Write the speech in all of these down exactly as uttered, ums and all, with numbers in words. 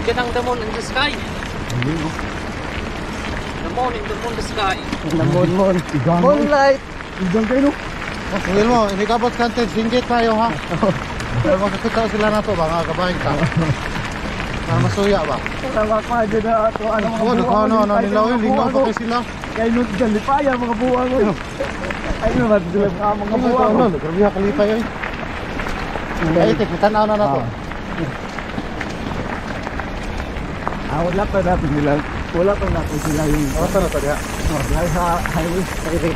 Yan ang the moon in the sky. The moon in the moon the sky. The moon moon. Moonlight. Igang kayo no? Pagkakil mo, hindi ka ba't kantin, singgit tayo ha? Pero makakita sila na to, mga kabahin ka. Para masuya ba? Para makaja na ato. Ano mga buwan? Oo, ano, ano, nilaw yun, lingaw pa kayo sila. Kaya nung galipaya mga buwan ko. Ay naman sila mga buwan ko. Grabe ha, kalipay yun. Ay, tek, tanaw na na to. Ah, wala pa natin nila. Wala pa natin sila yung... Wala na to diha. Wala sa highway. Highway.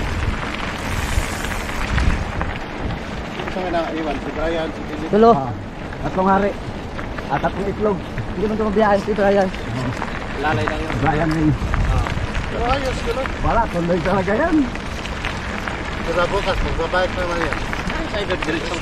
Sa nga na iwan, si Brian, si Philip. Tulo. Tatlong hari. At tatlong itlog. Hindi man ito mabiyahin si Brian. Lalay lang yun. Brian rin. Pero ayos, gano'n. Wala, tuloy talaga yan. Pero bukas, magbabayad naman yan. Ay, sa ibig diretsong.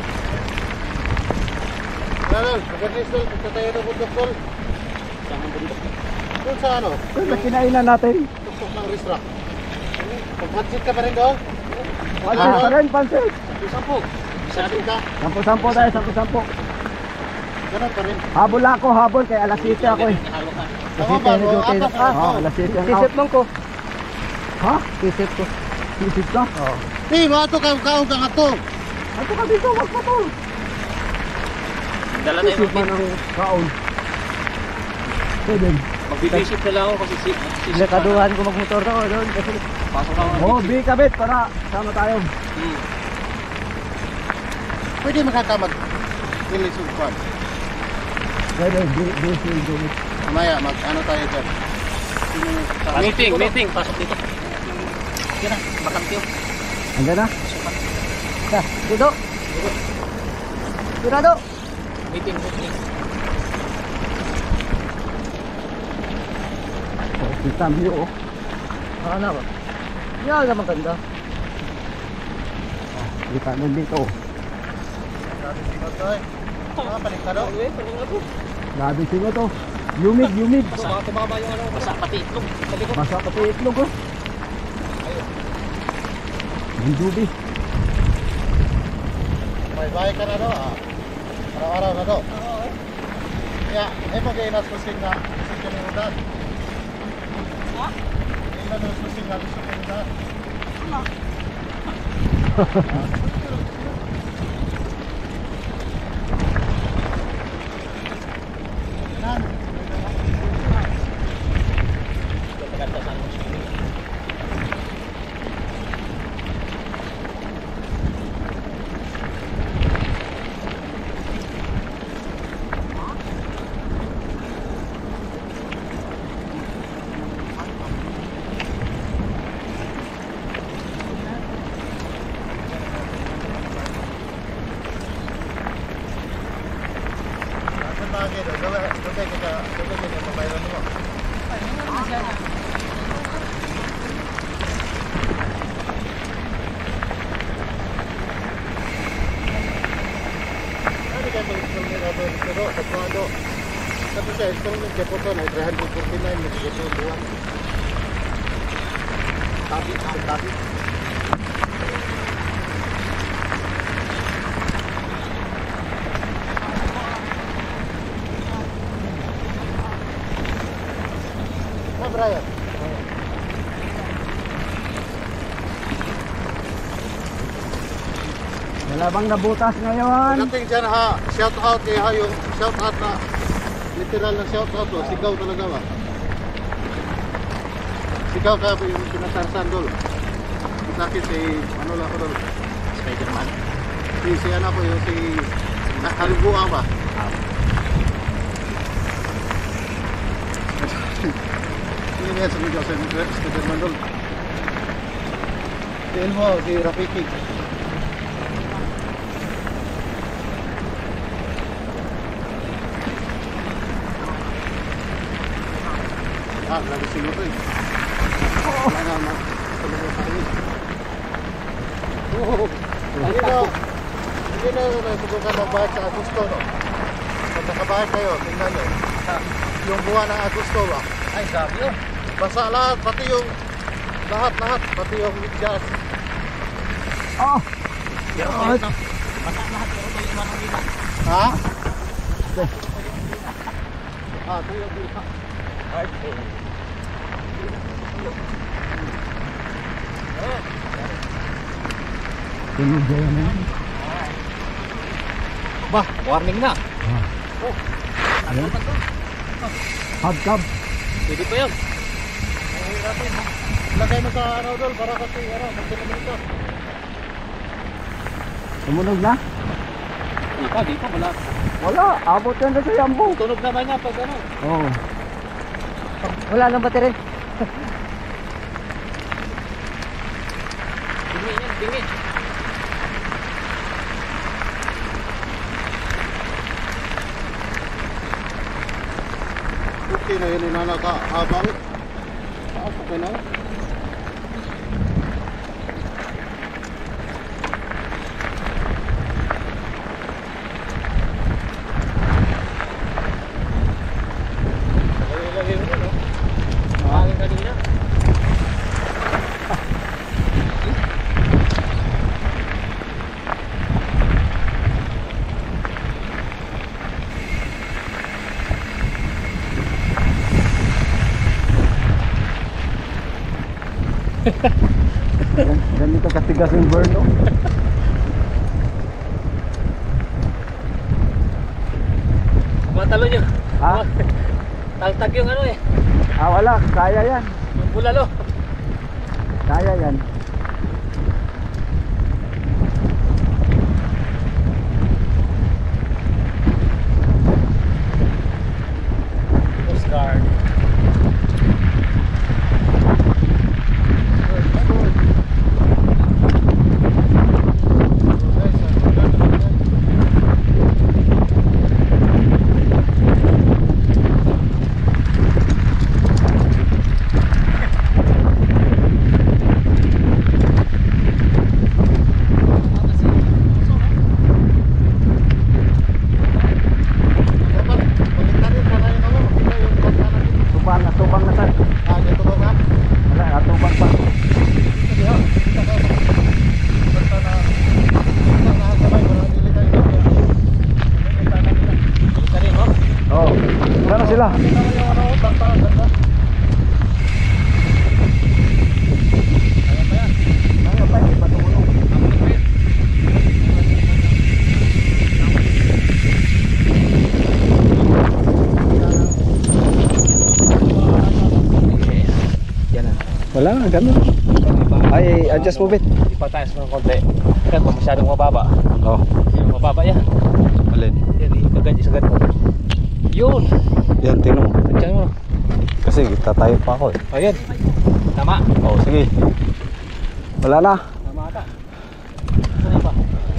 Lalo, magalis doon, punta tayo na bundok doon. Saan ang bundok? Doon sa ano? Doon na kinainan natin. Tuktok ng risra. Pag-matchit ka pa rin doon? Pansit pa rin, pansit. Sampo. Matchit ka? Sampo-sampo tayo, sampo-sampo. Ganun pa rin. Habol ako, habol. Kaya alas siyete ako eh. Halo ka. Alas siyete na duty na. Oo, alas siyete ang out. Tisip lang ko. Ha? Tisip ko. Tisip ka? Oo. Eh, mga ito kaong ka nga to. Ato ka dito, wag pa to. Dala tayo Tisip man ang kaon. Pwede. Magbibisit na lang ako kasi si... Nakaduhan ko magmotor na ako doon. Pasok ako. Oo, bi kabit para sama tayo. Hmm. Pwede makakamag. Ilis yung kwan. Pwede, bi, bi, bi, bi. Mamaya, mag ano tayo dyan. Meeting, meeting. Pasok dito. Yan na, bakante yun. Hanggang na? Ya, dito. Tirado. Meeting, meeting. Oh, kita mo yun, oh. Ah, ano ba? Yan naman ganda. Kita mo dito. Grabe singot to eh. Mga paliktado. Grabe singot to. Humid, humid. Basa, tumaba yung ano. Basa pati itlog. Basa pati itlog, oh. Ang dubi. May bahay ka na do ah. Araw-araw na do. Oo eh. Kaya, eh mag-iinas ko sing na gusto ko yung udan. Ha? Iinas ko sing na gusto ko yung udan. Ano? Nan. Tapos sa installment ka po ito na three forty-nine mas gusto buwan. Tabi, tabi. Ah, Brian. Wala bang nabutas ngayon? Pagdating dyan ha, shout out kay ha yung shout out na literal na shout out o, sigaw talaga ba? Sigaw ka ba yung sinasarsan dol? Sa akin si, ano lang ako dol? Spider-Man. Si, si ano po yung si Halibuang ba? Hindi niya sumigaw sa Spider-Man dol. Si Elmo, si Rafiki. Ah, grabe sila ito eh. Wala na, ma. Talaga sa akin. Oo. Hindi na, hindi na nasubukan magbayad sa Agosto, no? Pag nakabayad kayo, tingnan nyo. Yung buwan ng Agosto ba? Ay, grabe yun. Basa lahat, pati yung lahat, lahat, pati yung midjas. Oh! Pero kahit na, basa lahat pero may iwan ang lima. Ha? Ah, tuyo dito. Ay, Tingin dyan na yan. Bah, warning na. Ah. Oh. Ano? Hub cab. Pwede pa yun. lagay mo sa ano dol para kasi ano, magdala ito. Tumunog na? Dito, dito, wala. Wala, abot yan na sa yambo. Tunog naman niya pag ano. Oo. Oh. Wala nang battery. Tingin yan, tingin. Okay na yun na nakahabang. Okay na. Lagay mo no? Mahangin kanina. Ganito katigas yung burn, no? Matalo nyo. Ha? Tagtag yung ano eh. Ah, wala, kaya yan. Yung bulalo. Kaya yan. Coast Guard. Tubang na, tubang na, sir. Ah, dito ba ba? Wala, natubang pa. Oo. Oh. Sana sila? Yan na. Wala, ganun. Ay, adjust mo, bit. Ipataas mo ng konti. Yan, kung masyadong mababa. Oo. Oh. Yung mababa yan. Alin? Yan, ikagad sa ganito. Yun! Yan, tingnan mo. Diyan mo. Kasi tatayo pa ako eh. O yan. Tama. Oo, oh, sige. Wala na. Tama ata. Ano pa?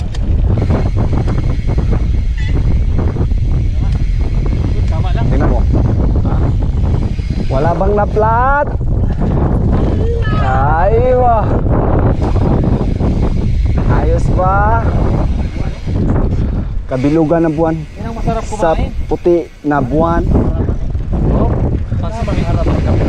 Tama lang. Tingnan mo. Wala bang naplat? Ay, wah. Ayos ba? Kabilugan ng buwan. Yan ang masarap Sa kumain. puti na buwan. Oh, pansin mo may harap ng kape.